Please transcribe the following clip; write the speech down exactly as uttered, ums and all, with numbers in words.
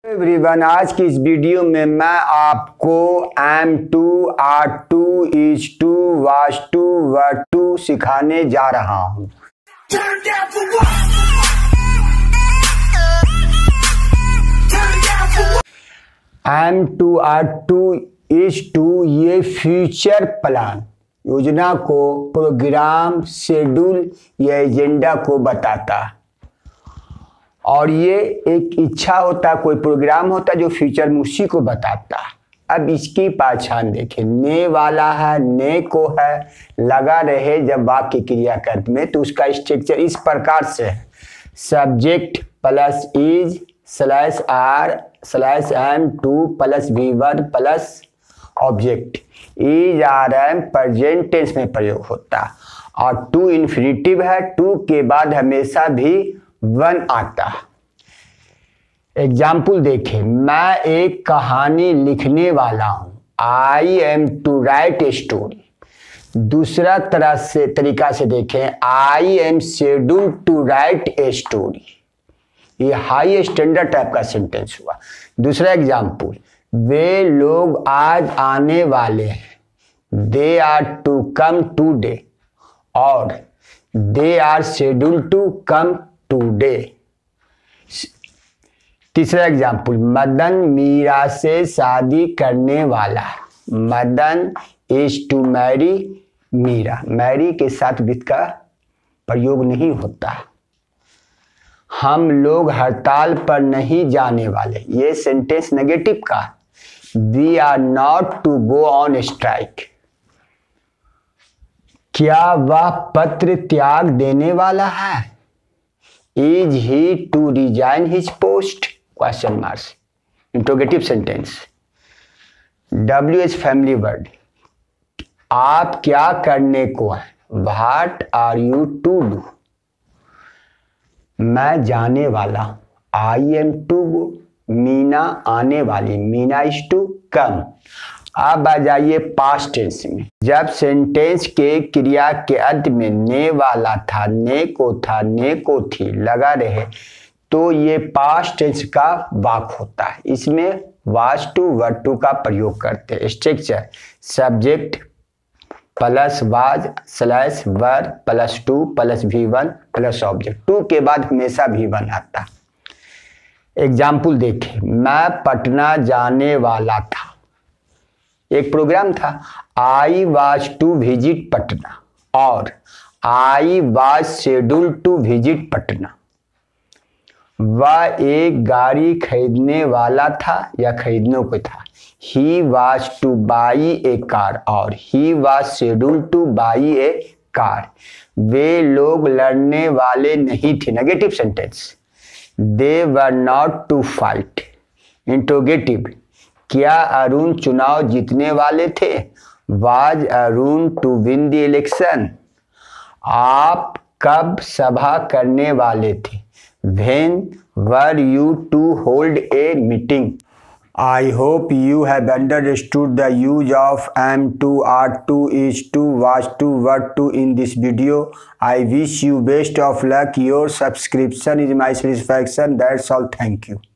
Everyone, आज की इस वीडियो में मैं आपको am to, are to, is to, was to, were to सिखाने जा रहा हूँ। Am to, are to, is to ये फ्यूचर प्लान, योजना को, प्रोग्राम, शेड्यूल या एजेंडा को बताता है। और ये एक इच्छा होता है, कोई प्रोग्राम होता है जो फ्यूचर में उसी को बताता है। अब इसकी पहचान देखें, ने वाला है, ने को है, लगा रहे जब वाक्य क्रियाकर्म में, तो उसका स्ट्रक्चर इस प्रकार से है। Subject plus is slash are slash am to plus V one plus object. Is are am present tense में प्रयोग होता है और टू इन्फिनिटिव है। टू के बाद हमेशा भी वन आता है। एग्जाम्पल देखें, मैं एक कहानी लिखने वाला हूं। I am to write a story. दूसरा तरह से तरीका से देखें, I am schedule to write a story. ये हाई स्टैंडर्ड टाइप का सेंटेंस हुआ। दूसरा एग्जाम्पल, वे लोग आज आने वाले हैं। They are to come today और they are schedule to come today. तीसरा एग्जाम्पल, मदन मीरा से शादी करने वाला। Madan is to marry Meera. Marry के साथ विथ का प्रयोग नहीं होता। हम लोग हड़ताल पर नहीं जाने वाले, ये सेंटेंस नेगेटिव का। We are not to go on strike. क्या वह पत्र त्याग देने वाला है? Is he to resign his post? Question marks. Interrogative sentence. W is family word. आप क्या करने को है? What are you to do? मैं जाने वाला हूँ। I am to go. Meena आने वाली। Meena is to come. अब आ जाइए पास्ट टेंस में। जब सेंटेंस के क्रिया के अंत में ने वाला था, ने को था, ने को थी लगा रहे, तो ये पास्ट टेंस का वाक्य होता है। इसमें वाज टू वर टू का प्रयोग करते हैं। Structure subject plus was slash were plus to plus V one plus object. To के बाद हमेशा वी वन आता। एग्जाम्पल देखें, मैं पटना जाने वाला था। एक प्रोग्राम था, I was to visit Patna और I was schedule to visit Patna. वह एक गाड़ी खरीदने वाला था या खरीदने को था। He was to buy a car और he was schedule to buy a car. वे लोग लड़ने वाले नहीं थे। Negative sentence. They were not to fight. Interrogative, क्या अरुण चुनाव जीतने वाले थे? Was Arun to win the election. आप कब सभा करने वाले थे? When were you to hold a meeting? I hope you have understood the use of am to, are to, is to, was to, were to in this video. I wish you best of luck. Your subscription is my satisfaction. That's all. Thank you.